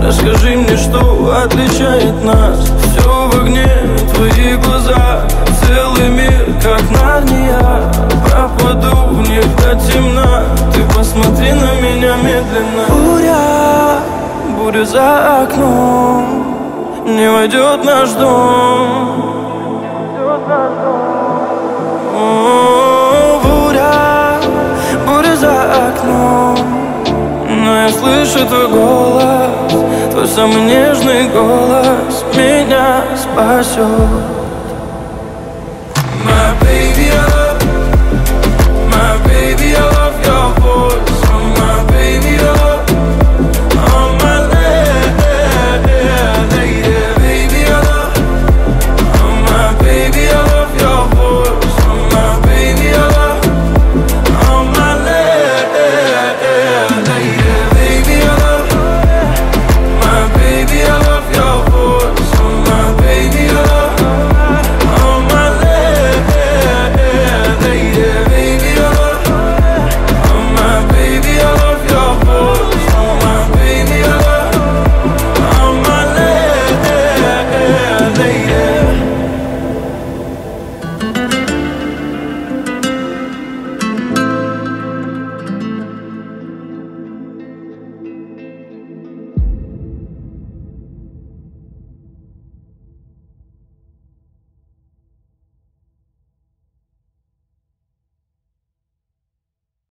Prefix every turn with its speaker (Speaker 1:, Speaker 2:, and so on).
Speaker 1: Расскажи мне, что отличает нас. Все в огне, твои глаза, целый мир, как Нарния. Пропаду в них до темна. Ты посмотри на меня медленно. Буря за окном, не войдет наш дом. О, буря за окном, но я слышу твой голос, твой самый нежный голос меня спасет.